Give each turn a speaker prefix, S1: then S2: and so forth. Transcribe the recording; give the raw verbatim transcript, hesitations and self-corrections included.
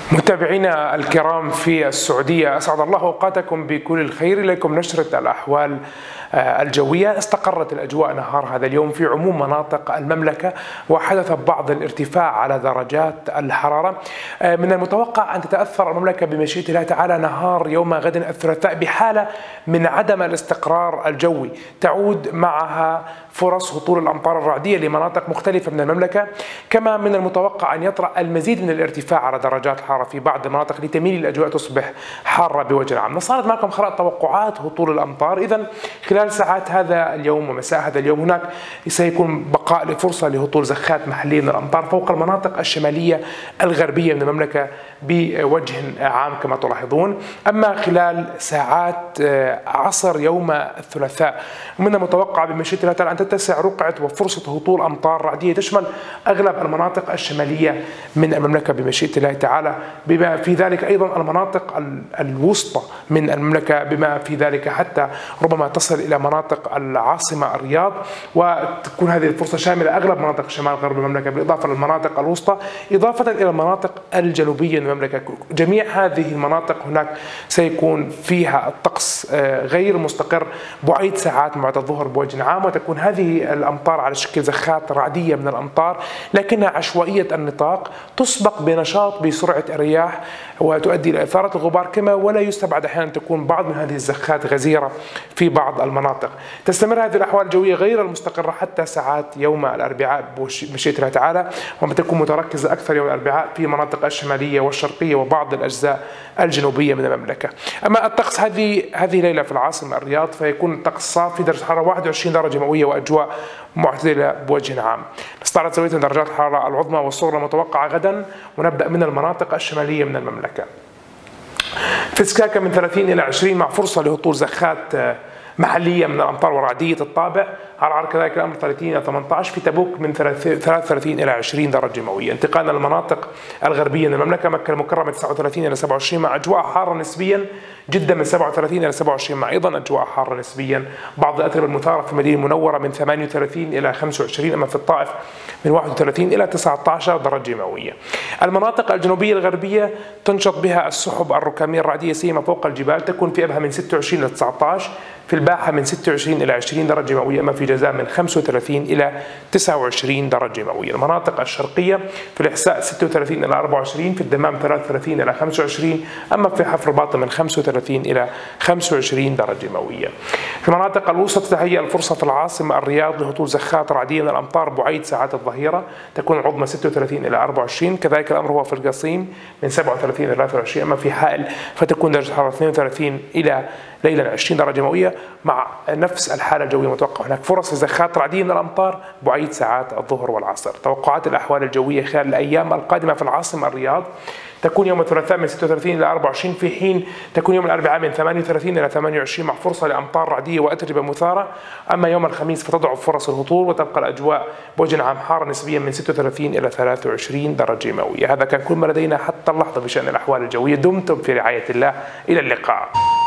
S1: متابعينا الكرام في السعودية، أسعد الله أوقاتكم بكل الخير. إليكم نشرة الأحوال الجوية. استقرت الأجواء نهار هذا اليوم في عموم مناطق المملكة، وحدث بعض الارتفاع على درجات الحرارة. من المتوقع أن تتأثر المملكة بمشيئة الله تعالى نهار يوم غد الثلاثاء بحالة من عدم الاستقرار الجوي، تعود معها فرص هطول الأمطار الرعدية لمناطق مختلفة من المملكة. كما من المتوقع أن يطرأ المزيد من الارتفاع على درجات الحرارة في بعض المناطق لتميل الأجواء تصبح حارة بوجه عام. نصارد معكم خرائط توقعات هطول الأمطار. إذن خلال ساعات هذا اليوم ومساء هذا اليوم هناك سيكون بقاء لفرصة لهطول زخات محلية من الأمطار فوق المناطق الشمالية الغربية من المملكة بوجه عام كما تلاحظون. أما خلال ساعات عصر يوم الثلاثاء من المتوقع بمشيئة الله تعالى أن تتسع رقعة وفرصة هطول أمطار رعدية تشمل أغلب المناطق الشمالية من المملكة بمشيئة الله تعالى، بما في ذلك أيضا المناطق الوسطى من المملكة، بما في ذلك حتى ربما تصل إلى مناطق العاصمة الرياض، وتكون هذه الفرصة شاملة أغلب مناطق شمال غرب المملكة بالإضافة للمناطق الوسطى، إضافة إلى المناطق الجنوبية من المملكة. جميع هذه المناطق هناك سيكون فيها الطقس غير مستقر بعيد ساعات بعد الظهر بوجه عام، وتكون هذه الأمطار على شكل زخات رعدية من الأمطار لكنها عشوائية النطاق، تسبق بنشاط بسرعة الرياح وتؤدي إلى إثارة الغبار، كما ولا يستبعد أحيانا تكون بعض من هذه الزخات غزيرة في بعض المناطق. تستمر هذه الأحوال الجوية غير المستقرة حتى ساعات يوم الأربعاء بمشيئة الله تعالى، وتكون متركزة أكثر يوم الأربعاء في مناطق الشمالية والشرقية وبعض الأجزاء الجنوبية من المملكة. أما الطقس هذه هذه ليلة في العاصمة الرياض فيكون الطقس صافي، درجة حرارة واحد وعشرين درجة مئوية وأجواء معتدلة بوجه عام. نستعرض سوية درجات الحرارة العظمى والصغرى المتوقعة غدا، ونبدأ من المناطق الشمالية من المملكة. في سكاكا من ثلاثين إلى عشرين مع فرصة لهطول زخات محلية من الأمطار ورعدية الطابع. عرعر كذلك الأمر ثلاثين إلى ثمانية عشر. في تبوك من ثلاثة وثلاثين إلى عشرين درجة مئوية. انتقالنا للمناطق الغربية من المملكة، مكة المكرمة تسعة وثلاثين إلى سبعة وعشرين مع أجواء حارة نسبيا، جدة من سبعة وثلاثين إلى سبعة وعشرين مع أيضا أجواء حارة نسبيا، بعض الأتربة المثارة في المدينة المنورة من ثمانية وثلاثين إلى خمسة وعشرين، أما في الطائف من واحد وثلاثين إلى تسعة عشر درجة مئوية. المناطق الجنوبية الغربية تنشط بها السحب الركامية الرعدية سيما فوق الجبال، تكون في أبها من ستة وعشرين إلى تسعة عشر، في الباحة من ستة وعشرين إلى عشرين درجة مئوية، أما في جازان من خمسة وثلاثين إلى تسعة وعشرين درجة مئوية. المناطق الشرقية في الإحساء ستة وثلاثين إلى أربعة وعشرين، في الدمام ثلاثة وثلاثين إلى خمسة وعشرين، أما في حفر باطن من خمسة وثلاثين إلى خمسة وعشرين درجة مئوية. في المناطق الوسطى تتهيأ الفرصة في العاصمة الرياض لهطول زخات رعدية من الأمطار بعيد ساعات الظهيرة، تكون العظمى ستة وثلاثين إلى أربعة وعشرين، كذلك الأمر هو في القصيم من سبعة وثلاثين إلى ثلاثة وعشرين، أما في حائل فتكون درجة الحرارة اثنين وثلاثين إلى ليلا عشرين درجة مئوية، مع نفس الحالة الجوية المتوقعة هناك فرص لزخات رعدية من الأمطار بعيد ساعات الظهر والعصر. توقعات الأحوال الجوية خلال الأيام القادمة في العاصمة الرياض تكون يوم الثلاثاء من ستة وثلاثين إلى أربعة وعشرين، في حين تكون يوم الأربعاء من ثمانية وثلاثين إلى ثمانية وعشرين مع فرصة لأمطار رعدية وأتربة مثارة، أما يوم الخميس فتضعف فرص الهطول وتبقى الأجواء بوجه عام حارة نسبيا من ستة وثلاثين إلى ثلاثة وعشرين درجة مئوية. هذا كان كل ما لدينا حتى اللحظة بشأن الأحوال الجوية. دمتم في رعاية الله، إلى اللقاء.